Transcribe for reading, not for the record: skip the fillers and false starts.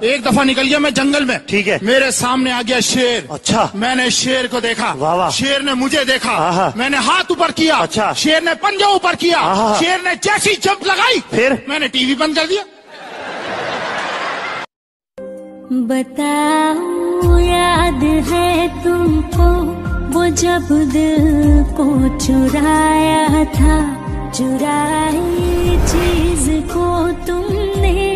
एक दफा निकल गया मैं जंगल में। ठीक है। मेरे सामने आ गया शेर। अच्छा। मैंने शेर को देखा। वाह वाह। शेर ने मुझे देखा। हाँ। मैंने हाथ ऊपर किया। अच्छा। शेर ने पंजा ऊपर किया। हाँ। शेर ने जैसी जंप लगाई फिर मैंने टीवी बंद कर दिया। बताओ याद है तुमको वो जब दिल को चुराया था, चुराई चीज को तुमने